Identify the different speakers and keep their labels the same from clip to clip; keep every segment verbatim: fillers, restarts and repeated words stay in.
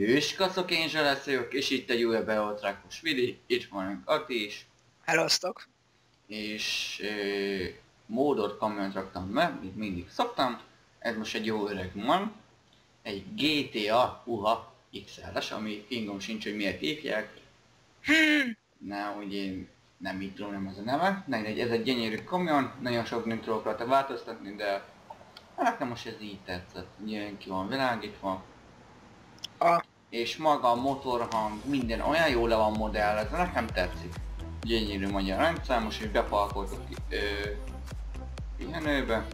Speaker 1: Hőskaszok, én Zselesz vagyok, és itt egy újabb beoltrákos videó, itt van Ati is.
Speaker 2: Hellosztok!
Speaker 1: És euh, módot kamiont raktam be, mint mindig szoktam. Ez most egy jó öreg van. Egy gé té á Uha iksz el-es, ami fingom sincs, hogy miért hívják.
Speaker 2: Hmm.
Speaker 1: Na, hogy én nem így tudom, nem az a neve. Nehogy ez egy gyönyörű kamion, nagyon sok nem tudok rajta változtatni, de nekem most ez így tetszett. Ilyen ki van világítva.
Speaker 2: A...
Speaker 1: És maga a motorhang, minden olyan jól le van modellezve, nekem tetszik. Gyönyörű magyar rendszer, most is bepalkoltuk pihenőbe.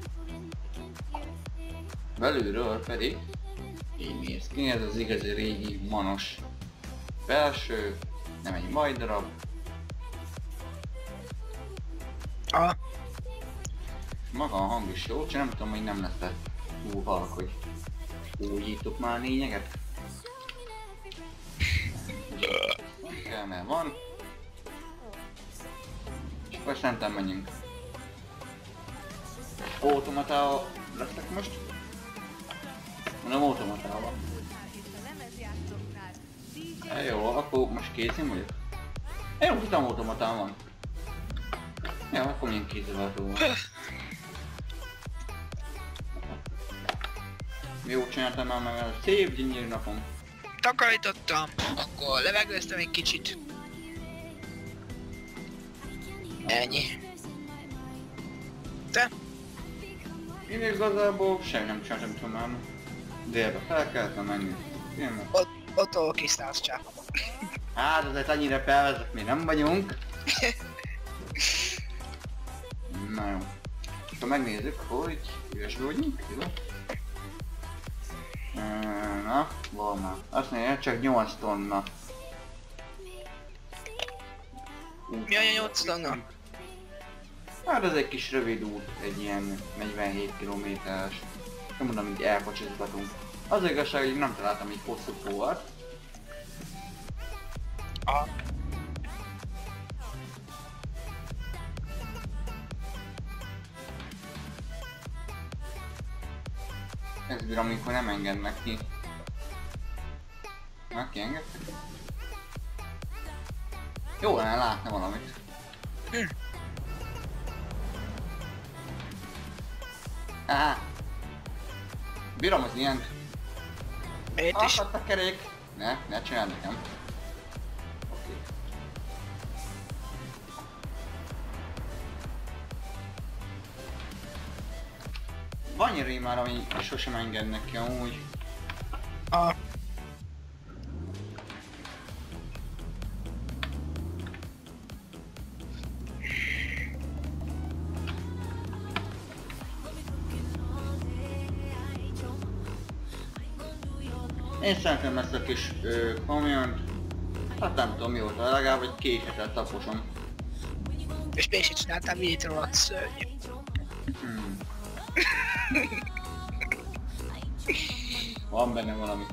Speaker 1: Belülről pedig így néz ki, ez az igazi régi manos belső, nem egy majdarab.
Speaker 2: A...
Speaker 1: Maga a hang is jó, csak nem tudom, hogy nem lesz-e túl halk, hogy újítok már a lényeget. Kell, mert van. És akkor szerintem menjünk. Automatával lesznek most. Nem automatával. E, jó, akkor most készén vagyok. Én úgy tudom, automatán van. Jó, akkor milyen kézzelváltó van. Jó csináltam már meg a szép gyönyörű napom.
Speaker 2: Takarítottam, akkor levegőztem egy kicsit. Ennyi. Te?
Speaker 1: Én igazából semmi nem csináltam, tudom már. Délbe felkeltem menni. Én
Speaker 2: Ott, ott ahol kiszállsz csak.
Speaker 1: Hát azért annyira felvezek, mi nem vagyunk. Na jó. Akkor megnézzük, hogy ügyesbe vagyunk, jó? Na, van már. Azt mondja, csak nyolc tonna.
Speaker 2: Mi a nyolc tonna?
Speaker 1: Hát ez egy kis rövid út, egy ilyen negyvenhét kilométeres. Nem mondom, így elkocsizgatunk. Az igazság, hogy nem találtam egy hosszú póvart.
Speaker 2: A...
Speaker 1: Ez bírom, amikor nem engednek ki. Na, kiengedtek? Jó lenne látni valamit.
Speaker 2: Hm.
Speaker 1: Á. Bírom az ilyent.
Speaker 2: Itt is.
Speaker 1: Akadt a kerék. Ne, ne csináld nekem. Oké. Van ilyen már, ami sosem engednek ki amúgy.
Speaker 2: A...
Speaker 1: Én szerintem ezt a kis ö, kamiont, hát nem tudom mióta, legalább egy két hetet taposom.
Speaker 2: És mégsem csináltam videót róla, szörnyű.
Speaker 1: Hmm. Van benne valami.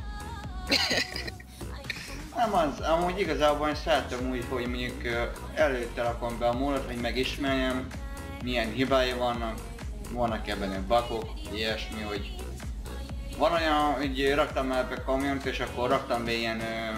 Speaker 1: Nem az, amúgy igazából én szeretem úgy, hogy mondjuk előtte rakom be a módot, hogy megismerjem, milyen hibái vannak, vannak ebben bakok, ilyesmi, hogy van olyan, hogy raktam el be kamiont, és akkor raktam be ilyen... Ö,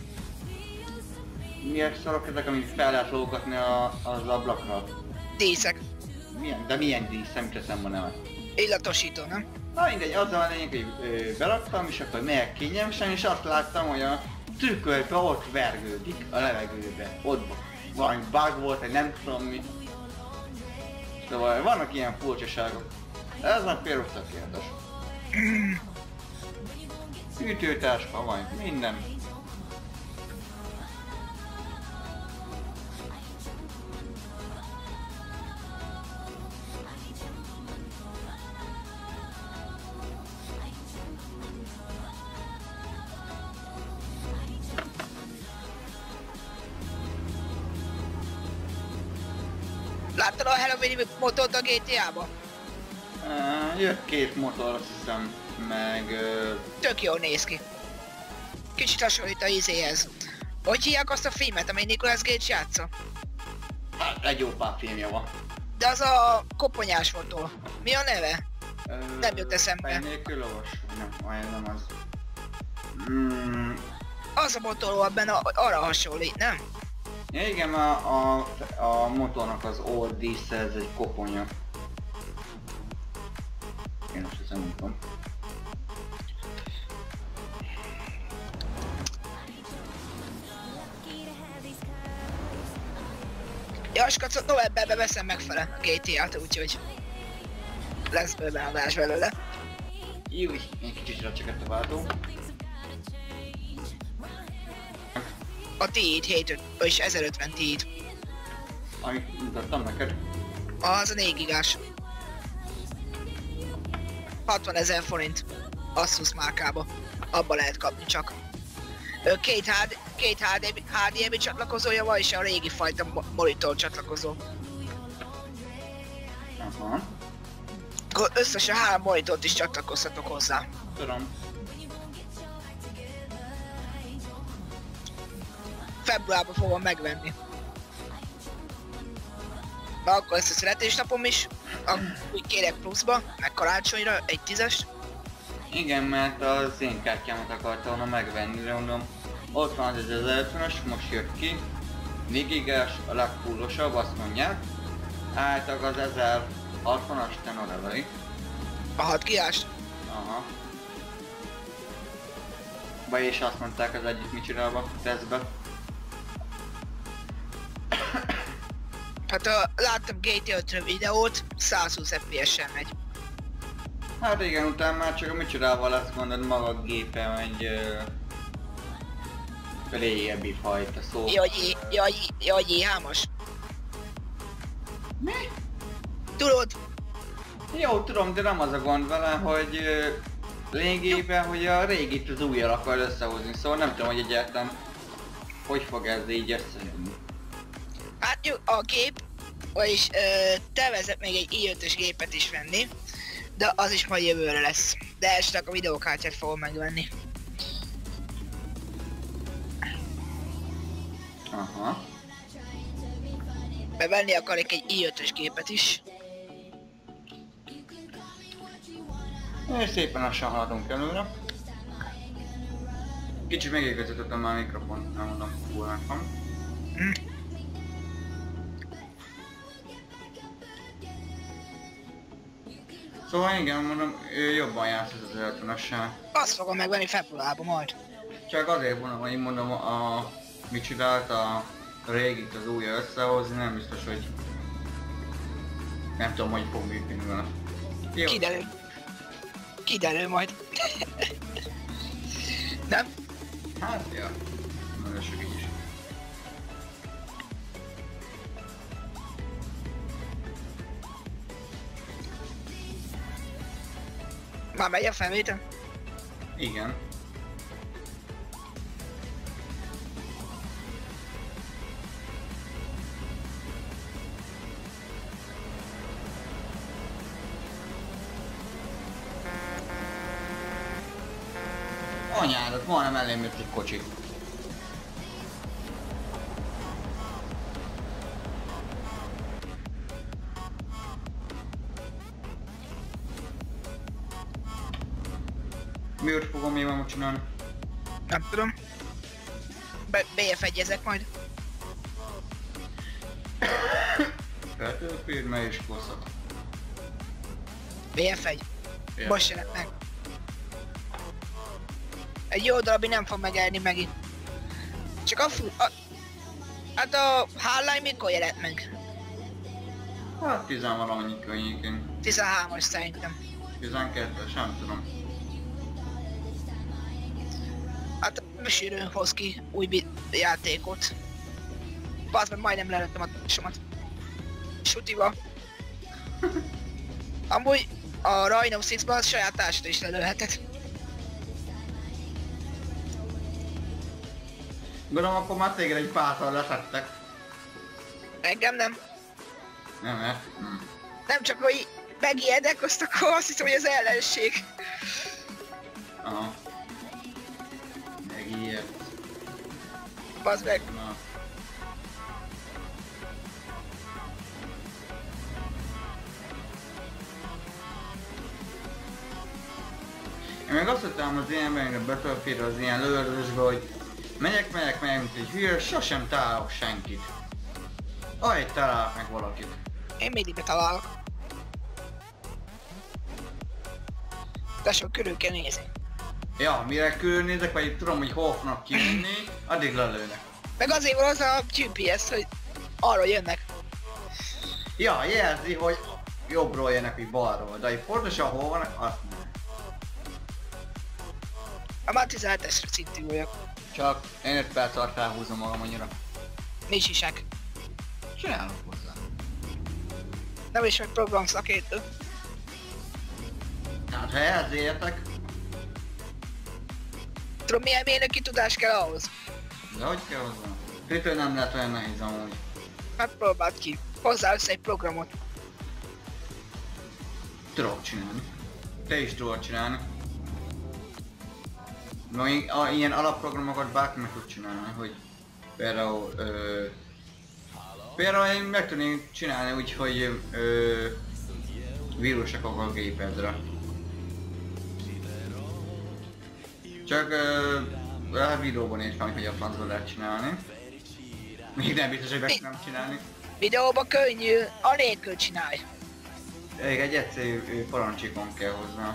Speaker 1: milyen szarok ezek, amit fel lehet lógatni a, az ablakra?
Speaker 2: Díszek.
Speaker 1: Milyen? De milyen dísz? Nem teszem a nevet.
Speaker 2: Illatosító, nem?
Speaker 1: Na mindegy, az a lényeg, hogy ö, beraktam, és akkor melyek kényelmesen, és azt láttam, hogy a trükkölybe ott vergődik a levegőbe. Ott valami bug volt, vagy nem tudom mi. Szóval vannak ilyen furcsaságok. Ez meg például tökéletes. Ütőtáska van, minden.
Speaker 2: Láttad a Halloween motort a gé té á-ba?
Speaker 1: Uh, jött két motor, azt hiszem, meg... Uh...
Speaker 2: Tök jól néz ki. Kicsit hasonlít a izéhez. Hogy hívják azt a filmet, amely Nicolas Cage játsza?
Speaker 1: Hát egy jó pár filmje van.
Speaker 2: De az a koponyás motor. Mi a neve?
Speaker 1: Uh,
Speaker 2: Nem jut eszembe.
Speaker 1: Fej nélkül lovas? Nem, olyan nem az. Mm,
Speaker 2: Az a motoró abban a, arra hasonlít, nem?
Speaker 1: ja, igen, a, a, a motornak az old dísze, ez egy koponya. Én most ezt nem mondom.
Speaker 2: Ja, skacot, novemberben veszem megfele a gé té á-t, úgyhogy lesz bőven adás belőle.
Speaker 1: Jó, egy kicsit racsegett a váltó.
Speaker 2: A T-t, hét, és ezerötven T-t.
Speaker 1: Amit mutattam neked.
Speaker 2: Az a négy gigás. hatvanezer forint. Asus márkába. Abba lehet kapni csak. Ö, Két, HD, két há dé em i csatlakozója van, és a régi fajta mo- monitor csatlakozó.
Speaker 1: Aha,
Speaker 2: Akkor összesen három monitort is csatlakozhatok hozzá.
Speaker 1: tudom.
Speaker 2: Februárban fogom megvenni. Na, akkor lesz a születésnapom is. Akkor úgy kérek pluszba, meg karácsonyra egy tízes.
Speaker 1: Igen, mert az én kártyámat akarta volna megvenni, de mondom, ott van az ezerötvenes, most jött ki, négy gigás, a legfullosabb, azt mondják. Általában az ezerhatvanas te odaveri.
Speaker 2: A hat gigás.
Speaker 1: Aha. Vagyis azt mondták az egyik micsodába, tesztbe.
Speaker 2: Hát a, láttam gé té öt videót, százhúsz ef pé es-en megy.
Speaker 1: Hát igen, utána már csak a micsodával lesz mondod maga a gépe, egy uh, régebbi fajta szó.
Speaker 2: Jaj, jaj, jaj, jé három-as.
Speaker 1: Mi?
Speaker 2: Tudod,
Speaker 1: Jó, tudom, de nem az a gond vele, hogy uh, lényegében, hogy a régit az újjal akar összehozni, szóval nem tudom, hogy egyáltalán hogy fog ez így összejönni.
Speaker 2: hát jó, a gép, vagyis ö, tervezett még egy i ötös gépet is venni, de az is majd jövőre lesz. De esetleg a videókártyát fogom megvenni.
Speaker 1: Aha.
Speaker 2: Mert venni akarok egy i ötös gépet is.
Speaker 1: És szépen lassan haladunk előre. Kicsit megégeztettem már a mikrofont, nem mondom, fúrnak van.
Speaker 2: Hm.
Speaker 1: Szóval igen, mondom, ő jobban jársz az ezerötvenessel.
Speaker 2: Azt fogom megvenni februárban majd.
Speaker 1: Csak azért mondom, hogy mondom, a mit csinált a régit az újra összehozni, nem biztos, hogy nem tudom, hogy fog működni vele. Jó.
Speaker 2: Kiderül. Kiderül majd. Nem?
Speaker 1: Hát, ja. Nagyon sok így is.
Speaker 2: Már megy a felvétel?
Speaker 1: Igen. Anyádat, majdnem elém jött egy kocsi. Miért fogom én most csinálni?
Speaker 2: Nem tudom. Be bé ef egyezek majd.
Speaker 1: Feltöltőd, mely is koszat.
Speaker 2: bé ef egy.
Speaker 1: Ja.
Speaker 2: Most jelent meg. Egy jó darabig nem fog megelni megint. Csak a fu... A, hát a Hardline mikor jelent meg?
Speaker 1: Hát tizenvalamennyi környékén.
Speaker 2: tizenhármas szerintem.
Speaker 1: tizenkettes, nem tudom.
Speaker 2: Hát sűrűn hoz ki új bi- játékot. Bazd meg, majdnem lelőttem a társamat. Sutival. Amúgy a Rhino hatban a saját társat is lelőhetett.
Speaker 1: Gondolom, akkor már téged egy pártal leszedtek.
Speaker 2: Engem nem.
Speaker 1: Nem, ne? Hm.
Speaker 2: Nem csak, hogy megijedek, azt akkor azt hiszem, hogy az ellenség.
Speaker 1: Aha. Megijed.
Speaker 2: Bazd meg.
Speaker 1: Na. Én meg azt hittem az ilyenben, a Battlefieldre, az ilyen lövöldözésbe, hogy megyek, megyek, megyek, mint egy hülye, sosem találok senkit. Ahogy találok meg valakit.
Speaker 2: Én mindig betalálok. Tesó, körül kell nézni.
Speaker 1: Ja, mire körülnézek, vagy tudom, hogy hol fognak kijönni, addig lelőnek.
Speaker 2: Meg azért van az a gé pé es, hogy arról jönnek.
Speaker 1: Ja, jelzi, hogy jobbról jönnek, vagy balról, de hogy pontosan hol vannak, azt nem.
Speaker 2: A már tizenhetesre szintű vagyok.
Speaker 1: Csak én öt perc alatt felhúzom magam annyira.
Speaker 2: Nincs isek.
Speaker 1: Csinálok hozzá.
Speaker 2: Nem is vagy program szakértő.
Speaker 1: Tehát ha ehhez értek,
Speaker 2: Tudom, milyen mérnöki tudás kell ahhoz?
Speaker 1: de hogy kell hozzá? Twitter nem lehet olyan nehéz amúgy.
Speaker 2: Hát próbáld ki. Hozzá össze egy programot.
Speaker 1: Tudok csinálni. Te is tudod csinálni. No, a, ilyen alapprogramokat bárki meg tud csinálni, hogy például ö, például én meg tudnék csinálni úgy, hogy ö, vírusok a gépedre. Csak ö, a videóban nézd meg, hogy a francba lehet csinálni. Még nem biztos, hogy meg tudom csinálni.
Speaker 2: Videóban könnyű, anélkül csinálj.
Speaker 1: Elég egy egyszerű parancsikon kell hozzá.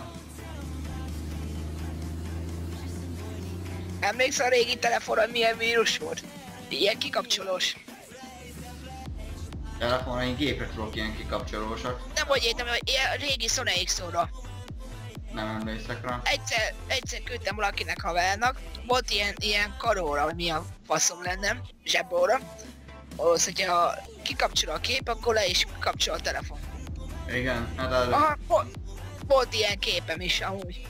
Speaker 2: Emlékszel a régi telefonon milyen vírus volt? Ilyen kikapcsolós.
Speaker 1: Telefonra én gépre tudok ilyen kikapcsolósat.
Speaker 2: Nem hogy értem, hogy ilyen régi Sony X óra.
Speaker 1: Nem emlékszek rá.
Speaker 2: Egyszer, egyszer küldtem valakinek havernak, volt ilyen, ilyen karóra, hogy mi a faszom lenne, zsebóra. Ahhoz, hogyha kikapcsol a kép, akkor le is kapcsol a telefon.
Speaker 1: Igen, hát az...
Speaker 2: Aha, volt, volt ilyen képem is amúgy.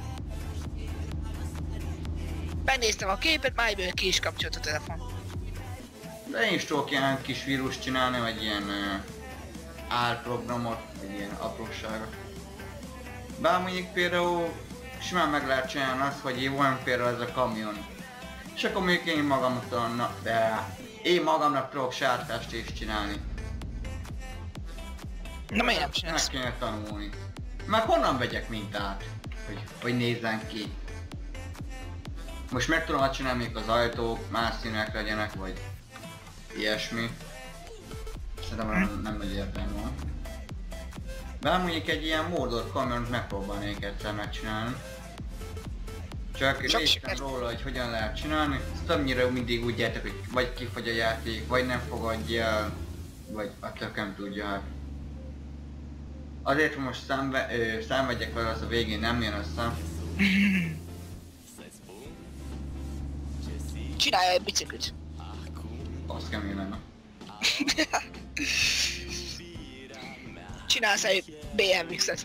Speaker 2: Megnéztem a képet, már egyből ki is kapcsolt a telefon.
Speaker 1: De én is tudok ilyen kis vírus csinálni, vagy ilyen uh, álprogramot, vagy ilyen apróságot. Bár mondjuk például simán meg lehet csinálni azt, hogy van például ez a kamion. És akkor mondjuk én magamnak, na, de én magamnak tudok sárkást is csinálni.
Speaker 2: Na miért nem
Speaker 1: Meg
Speaker 2: csinálsz?
Speaker 1: kéne tanulni. Meg honnan vegyek mintát, hogy, hogy nézzen ki. Most meg tudom azt csinálni, még az ajtók más színek legyenek, vagy ilyesmi. Szerintem nem, nem nagy értelme van. Bár mondjuk egy ilyen módot kamiont megpróbálnék egyszer megcsinálni. Csak
Speaker 2: Csak
Speaker 1: néztem
Speaker 2: sikert.
Speaker 1: róla, hogy hogyan lehet csinálni. Többnyire mindig úgy értek, hogy vagy kifogy a játék, vagy nem fogadja el, vagy a tököm tudja hát. Azért, hogy most számve, ö, számvegyek vele, az a végén nem jön össze.
Speaker 2: Csinálja egy biciklit.
Speaker 1: Az kemény lenne.
Speaker 2: Csinálsz egy bé em iksz-et.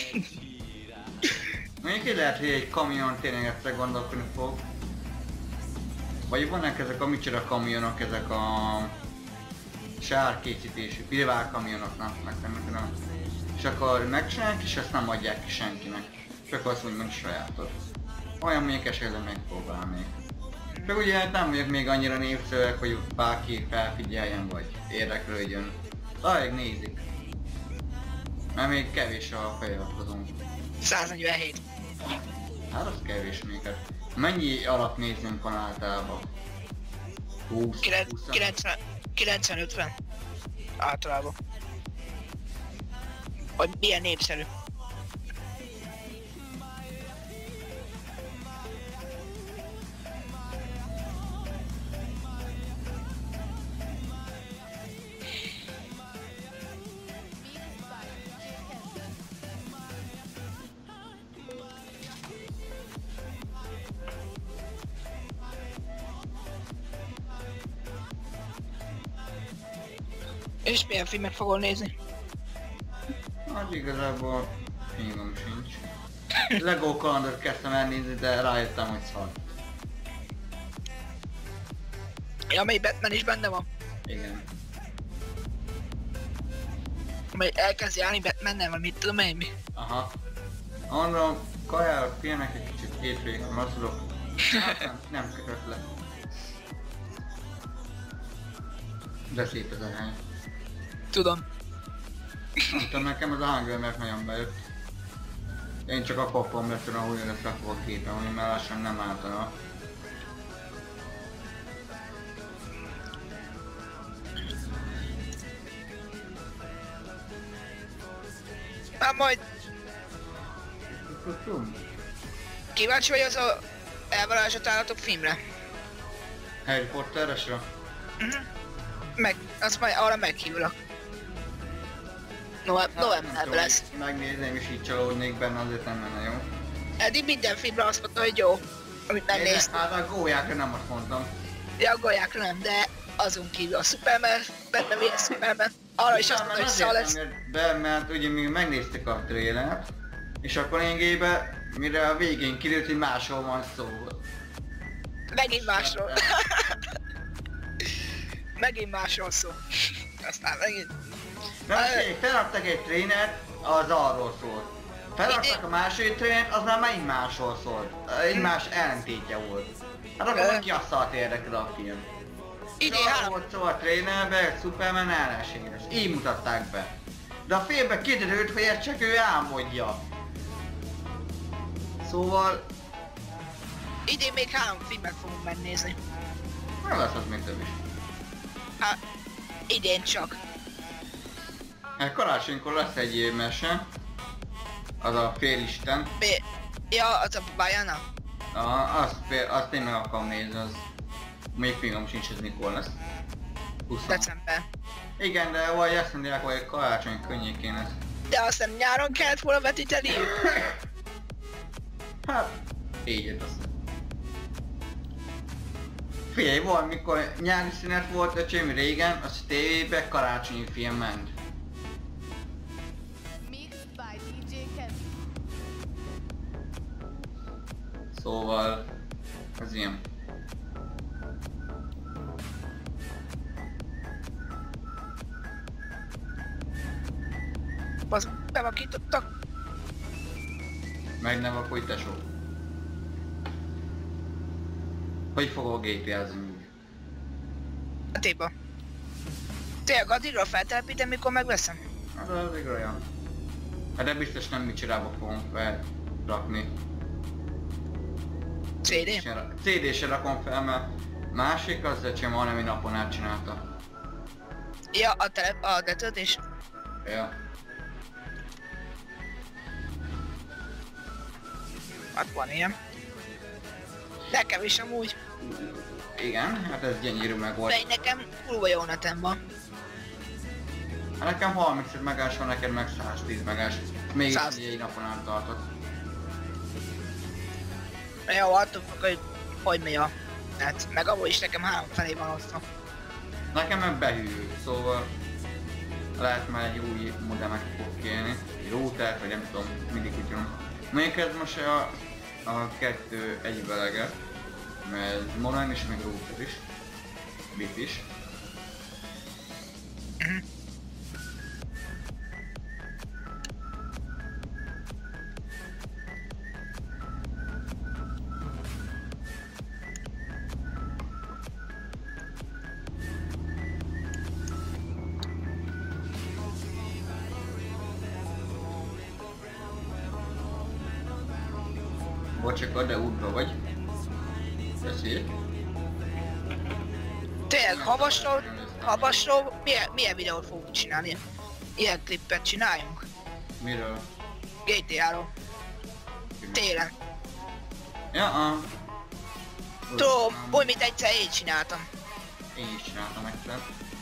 Speaker 1: Mondjuk így lehet, hogy egy kamion tényleg egyszer gondolkodni fog. Vagy vannak ezek a micsoda kamionok, ezek a sárkészítésű, privát kamionoknak, meg nem tudom. És akkor megcsinálják, és ezt nem adják ki senkinek. Csak azt mondjuk, hogy sajátot. Olyan mondjuk esetleg megpróbálnék. Csak ugye hát nem vagyok még annyira népszerűek, hogy bárki felfigyeljen, vagy érdeklődjön. Talán nézik. Mert még kevés a feliratkozónk.
Speaker 2: száznegyvenhét.
Speaker 1: Hát az kevés még. Hát. Mennyi alapnézőnk van általában? húsz, húsz.
Speaker 2: kilencven ötven. Általában. Hogy milyen népszerű. És milyen filmet fogol nézni?
Speaker 1: Hát igazából fingom sincs. Lego kalandot kezdtem elnézni, de rájöttem, hogy szar.
Speaker 2: Ja, amely Batman is benne van.
Speaker 1: Igen.
Speaker 2: Amely elkezd járni Batman-nel, vagy mit tudom én mi.
Speaker 1: Aha. Mondom, kajára félnek egy kicsit hétvégén, mozdulok. Hát nem, nem kötött le. De szép ez a hely.
Speaker 2: Tudom.
Speaker 1: Nem tudom, nekem az a Hunger mert nagyon bejött. Én csak a kopom lett tudom, hogy lesz rakva a képen, hogy már lassan nem álltana.
Speaker 2: Hát majd
Speaker 1: Köszönöm.
Speaker 2: kíváncsi vagy az a elvarázsolt állatok filmre?
Speaker 1: Harry Potteresre?
Speaker 2: Uh-huh. Meg, azt majd arra meghívlak. Nove- novemberben lesz.
Speaker 1: Megnézném és így csalódnék benne, azért nem lenne jó.
Speaker 2: Eddig minden filmre azt mondta, hogy jó, amit megnéztem.
Speaker 1: Hát a gólyákra nem azt mondtam.
Speaker 2: Ja, a golyákra nem, de azon kívül a Superman, benne milyen Superman. Arra is azt mondta, hogy szal lesz.
Speaker 1: Be, mert ugye mi megnéztük a trailert, és akkor lényegében, mire a végén kiderült, hogy máshol van szó.
Speaker 2: Megint másról. Megint másról szó. Aztán megint.
Speaker 1: Na most feladtak egy trénert, az arról szólt. Feladtak a második trénert, az már megint másról szólt. Egy más ellentétje volt. Hát akkor meg ki a szart érdekel a film.
Speaker 2: Idén
Speaker 1: Arról
Speaker 2: három.
Speaker 1: volt szó a trénerben, hogy Superman ellenséges. Így mutatták be. De a filmben kiderült, hogy ezt csak ő álmodja. Szóval...
Speaker 2: Idén még három filmet fogunk megnézni.
Speaker 1: Nem lesz az még több is.
Speaker 2: Hát, idén csak.
Speaker 1: Hát karácsonykor lesz egy mese. Az a Félisten.
Speaker 2: Mi? Ja, az a Bajana?
Speaker 1: Ah, azt, fél- azt én meg akarom nézni, az... Még fingom sincs, ez mikor lesz. húsz.
Speaker 2: December.
Speaker 1: Igen, de vagy azt mondják, hogy karácsony környékén lesz.
Speaker 2: De azt nem nyáron kellett volna vetíteni?
Speaker 1: Hát, így jött azt. Figyelj, valamikor nyári szünet volt, öcsém, régen, az tévében karácsonyi film ment.
Speaker 3: Mixed by dé dzsé Kevin.
Speaker 1: Szóval... Ez ilyen.
Speaker 2: Az bevakítottak.
Speaker 1: Meg nem akkor tesó. Hogy fogok gé pé á-zni úgy?
Speaker 2: A téba. Tényleg addigra feltelepítem, mikor megveszem?
Speaker 1: Az az igazán. Hát de biztos nem micsodába fogom felrakni.
Speaker 2: cé dé?
Speaker 1: cé dé-se rakom fel, mert másik az öcsém valami napon át csinálta.
Speaker 2: Ja, a, tele- a letöltés.
Speaker 1: Ja.
Speaker 2: Hát van ilyen. Nekem is amúgy.
Speaker 1: Igen, hát ez gyönyörű meg volt.
Speaker 2: De nekem kurva jó netem van.
Speaker 1: Hát nekem harmincöt megás van, neked meg száztíz megás. Még
Speaker 2: száz.
Speaker 1: így egy napon át tartott.
Speaker 2: Jó, attól függ, hogy hogy megy a net. Meg abból is nekem három felé van osztva.
Speaker 1: Nekem meg behűl, szóval lehet már egy új modemet fog kérni. Egy routert, vagy nem tudom, mindig úgy tudom. Mondjuk ez most a, a kettő egyvelege, mert ez modem is, meg router is. Bit is. Bocsaka, de útba vagy. Beszélj.
Speaker 2: Tényleg, havasról, havasról milyen, milyen videót fogunk csinálni? Ilyen klippet csináljunk?
Speaker 1: Miről?
Speaker 2: gé té á-ról. Télen.
Speaker 1: Ja, a...
Speaker 2: Tudom, úgy, mint egyszer én csináltam.
Speaker 1: Én is csináltam egyszer.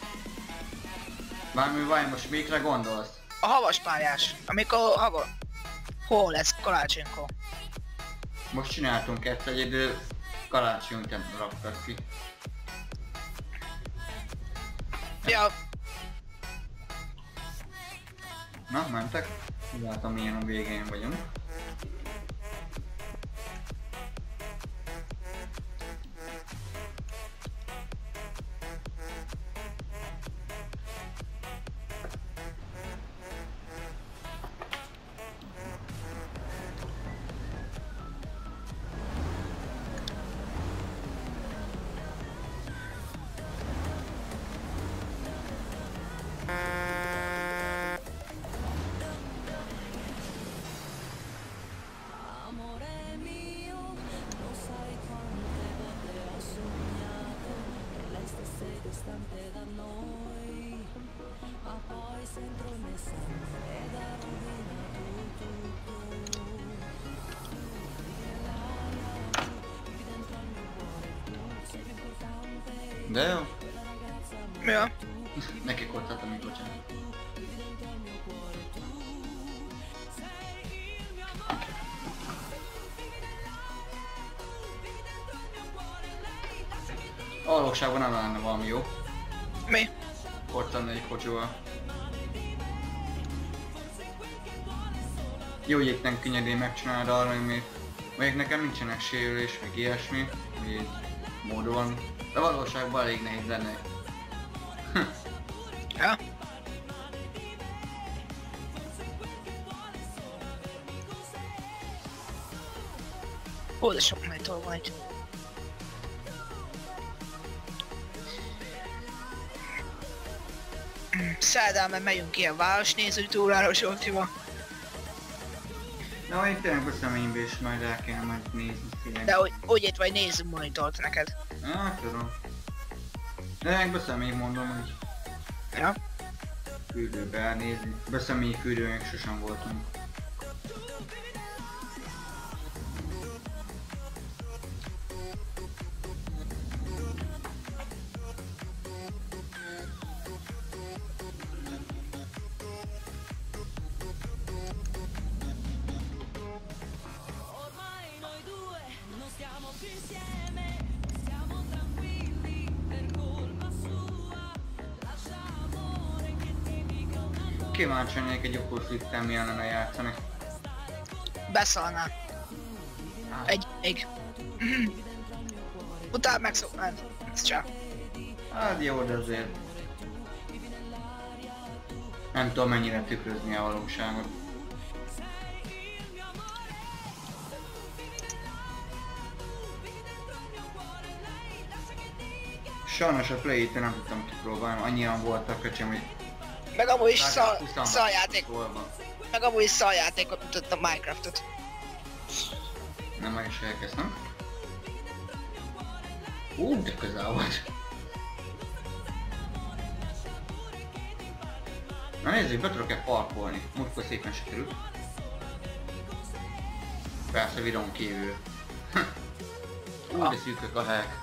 Speaker 1: Bármi vagy, most mikre gondolsz?
Speaker 2: A havas pályás, amikor hava... Hol lesz karácsonykor?
Speaker 1: Most csináltunk egyszer egy idő, karácsony után raktak ki.
Speaker 2: Ja,
Speaker 1: Na, mentek? Látom, milyen a végén vagyunk. De jó.
Speaker 2: Ja.
Speaker 1: Neki kottáltam, mint bocsánat. A valóságban nem lenne valami jó.
Speaker 2: Mi?
Speaker 1: Kortani egy kocsival. Jó, hogy itt nem könnyedén megcsinálod arra, hogy még nekem nincsenek sérülés, meg ilyesmi, hogy így mód van. De valóságban elég nehéz lenne.
Speaker 2: Ja. Ó, de sok monitor van itt. Szerdán, mert megyünk ilyen városnéző túrára Zsoltiba.
Speaker 1: Na, én tényleg beszeménybe is majd el kell majd nézni tényleg.
Speaker 2: De úgy, úgy itt vagy nézzünk monitort neked.
Speaker 1: Ja, tudom. De meg beszemély mondom, hogy
Speaker 2: Ja.
Speaker 1: fürdőbe elnézni. Beszemély fürdőnek sosem voltunk. Kíváncsi lennék egy okos liften milyen lenne játszani.
Speaker 2: Beszalnál.
Speaker 1: Ah,
Speaker 2: Egy, még. Utána megszoknád. Ez csak.
Speaker 1: Hát jó, de azért... Nem tudom mennyire tükrözni a valóságot. Sajnos a Play-t nem tudtam kipróbálni, annyian voltak köcsém, hogy
Speaker 2: Meg amúgy is
Speaker 1: legalább
Speaker 2: szar,
Speaker 1: huszonban
Speaker 2: szarjáték.
Speaker 1: volna.
Speaker 2: Meg amúgy is szarjátékot mutattam Minecraftot.
Speaker 1: Nem, meg is elkezdtem. Ú, de közel volt. Na nézzük, be tudok-e parkolni? Múltkor szépen sikerült. Persze videón kívül. Ú, de szűkök a helyek.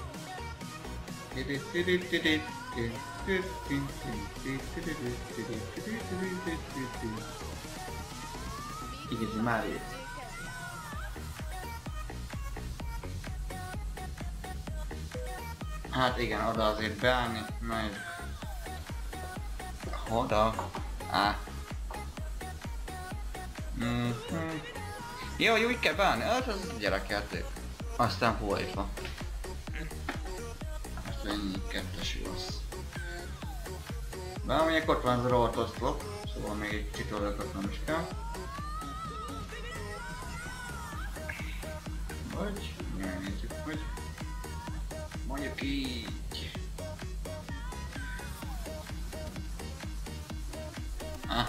Speaker 1: Igazi már itt. Hát igen, oda azért beállni, majd... Oda. Á. Mm-hmm. Jó, hogy úgy kell beállni, hát az gyerekjáték. Aztán folytva. Most ennyi kettes lesz. Bármelyek ott van az a rohadt oszlop, szóval még egy kicsit oldalkatnom is kell. Vagy, megnézzük, hogy... Mondjuk így... Ah.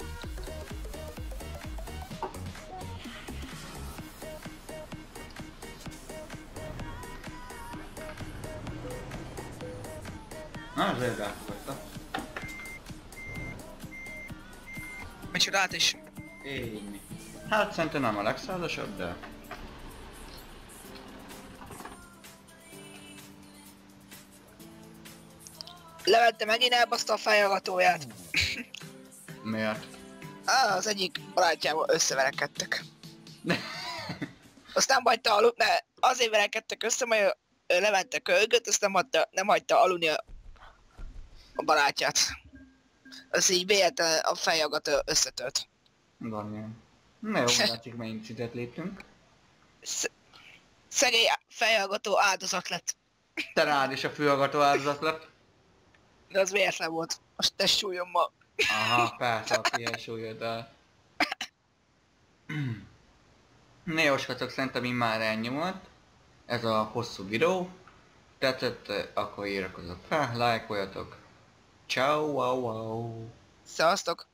Speaker 1: Na, azért elfogadta.
Speaker 2: Micsodát is.
Speaker 1: Én. Hát szerintem nem a legszázasabb, de...
Speaker 2: Levette megint elbaszta a fejhallgatóját.
Speaker 1: Miért?
Speaker 2: Á, az egyik barátjával összeverekedtek. Azt nem hagyta aludni, ne, azért verekedtek össze, majd ő Levente kölgött, azt nem hagyta, nem hagyta aludni a, a barátját. Az így véletlen a fejhallgató összetört.
Speaker 1: Van ilyen. Na jó, látszik mely incidet léptünk.
Speaker 2: Sz szegény fejhallgató áldozat lett.
Speaker 1: Te rád is a fülhallgató áldozat lett.
Speaker 2: De az véletlen volt. Most te súlyommal.
Speaker 1: Aha, persze, a ilyen súlyoddal. Na jó, srácok, szerintem így már ennyi volt. Ez a hosszú videó. Tetszett, akkor iratkozzatok fel, lájkoljatok. Ciao, wow, wow.
Speaker 2: Szevasztok!